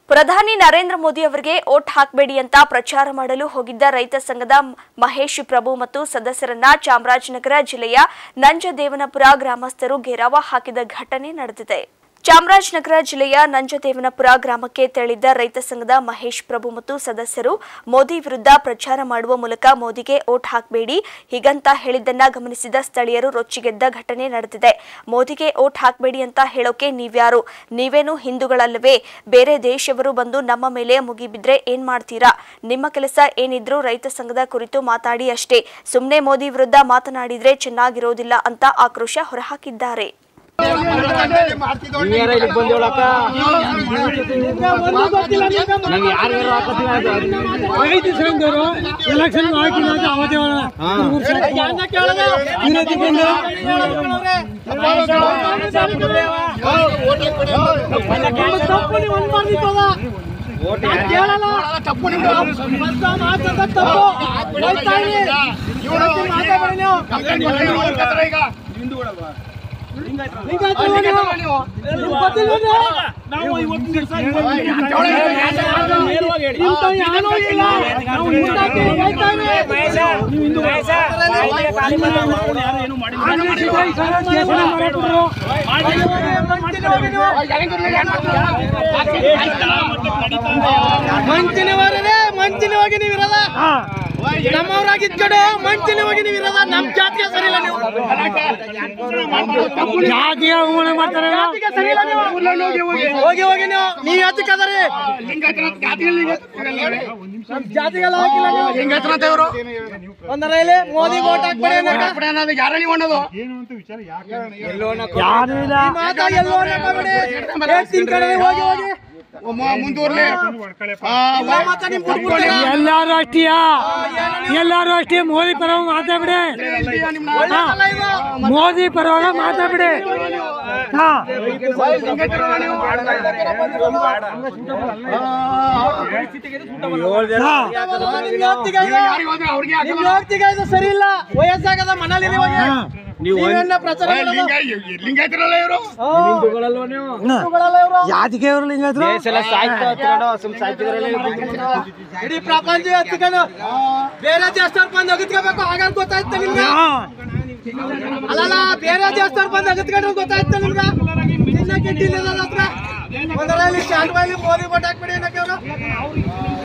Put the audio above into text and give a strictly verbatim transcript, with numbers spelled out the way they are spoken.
ಪ್ರಧಾನಿ ನರೇಂದ್ರ ಮೋದಿ ಅವರಿಗೆ ವೋಟ್ ಹಾಕಬೇಡಿ ಅಂತ ಪ್ರಚಾರ ಮಾಡಲು ಹೋಗಿದ್ದ ರೈತ ಸಂಘದ ಮಹೇಶ್ ಪ್ರಭು ಮತ್ತು ಸದಸ್ಯರನ್ನ ಚಾಮರಾಜನಗರ ಜಿಲ್ಲೆಯ ನಂಜದೇವನಪುರ ಗ್ರಾಮಸ್ಥರು ಘೇರಾವ ಹಾಕಿದ ಘಟನೆ ನಡೆದಿದೆ. ಚಾಮರಾಜನಗರ ಜಿಲ್ಲೆಯ ನಂಜದೇವನಪುರ ಗ್ರಾಮಕ್ಕೆ ತೆರಳಿದ್ದ ರೈತ ಸಂಘದ ಮಹೇಶ್ ಪ್ರಭು ಮತ್ತು ಸದಸ್ಯರು ಮೋದಿ ವಿರುದ್ಧ ಪ್ರಚಾರ ಮಾಡುವ ಮೂಲಕ ಮೋದಿಗೆ ವೋಟ್ ಹಾಕಬೇಡಿ ಹೀಗಂತ ಹೇಳಿದ್ದನ್ನ ಗಮನಿಸಿದ ಸ್ಥಳೀಯರು ರೊಚ್ಚಿಗೆದ್ದ ಘಟನೆ ನಡೆದಿದೆ. ಮೋದಿಗೆ ವೋಟ್ ಹಾಕಬೇಡಿ ಅಂತ ಹೇಳೋಕೆ ನೀವ್ಯಾರು? ನೀವೇನು ಹಿಂದೂಗಳಲ್ಲವೇ? ಬೇರೆ ದೇಶವರು ಬಂದು ನಮ್ಮ ಮೇಲೆ ಮುಗಿಬಿದ್ರೆ ಏನ್ ಮಾಡ್ತೀರಾ? ನಿಮ್ಮ ಕೆಲಸ ಏನಿದ್ರು ರೈತ ಸಂಘದ ಕುರಿತು ಮಾತಾಡಿ ಅಷ್ಟೇ, ಸುಮ್ಮನೆ ಮೋದಿ ವಿರುದ್ಧ ಮಾತನಾಡಿದ್ರೆ ಚೆನ್ನಾಗಿರೋದಿಲ್ಲ ಅಂತ ಆಕ್ರೋಶ ಹೊರಹಾಕಿದ್ದಾರೆ. ಮಂಚಿನ ಹೋಗಿ ನೀವು ಇರಲ್ಲ, ನಮ್ಮವರಾಗಿದ್ಕಡೆ ಮಂಚಿನ ಹೋಗಿ ನೀವು ಇರಲ್ಲ. ನಮ್ ಜಾತಿಗೆ ಸರಿ ಇಲ್ಲ, ನೀವು ಜಾತಿಗೆ ಅವಮಾನ ಮಾಡ್ತಾರೆ. ಹೋಗಿ ಹೋಗಿ ನೀವು ನೀವು ಯಾತಕ್ಕೆ ಅದರಿ ಜಾತಿಗೆಲ್ಲ ಹಾಕಿಲ್ಲ. ಒಂದರ ಇಲ್ಲಿ ಮೋದಿ ವೋಟ್ ಹಾಕ್ಬೇಡಿ ಅನ್ನೋದು ಯಾರು ನೀವು ಅನ್ನೋದು ಯಾರು ಇಲ್ಲ. ಹೋಗಿ ಹೋಗಿ ಎಲ್ಲಾರು ಅಷ್ಟೇ ಎಲ್ಲಾರು ಅಷ್ಟೇ ಮೋದಿ ಪರವಾಗಿ ಮಾತಾಡ್ಬಿಡಿ, ಮೋದಿ ಪರವಾಗಿ ಮಾತಾಡ್ಬಿಡಿ. ಹಾ ಸರಿ ಇಲ್ಲ, ವಯಸ್ಸಾಗದ ಮನೇಲಿ ಜಾತಿಗೆ ಇಡೀ ಪ್ರಪಂಚ ಹತ್ಕೊಂಡು ಬೇರೆ ದೇಶದವ್ರು ಬಂದು ಅಗತ್ಕೋಬೇಕು. ಹಾಗಾದ್ರೆ ಗೊತ್ತಾಯ್ತು ನಿಮ್ಗೆ, ಅಲ್ಲಲ್ಲ ಬೇರೆ ದೇಶದವ್ರು ಬಂದು ಅಗತ್ಕೊಂಡ್ರೆ ಗೊತ್ತಾಯ್ತು ನಿಮ್ಗೆ. ಚಿನ್ನ ಗಿಟ್ಟಿಲ್ಲ ಹತ್ರ ಒಂದರಲ್ಲಿ ಸ್ಟ್ಯಾಂಡ್ ಬೈಲಿ ಮೋದಿ ವೋಟ್ ಹಾಕ್ಬಿಡಿ ಅನ್ನಕ್ಕೆ ಅವರು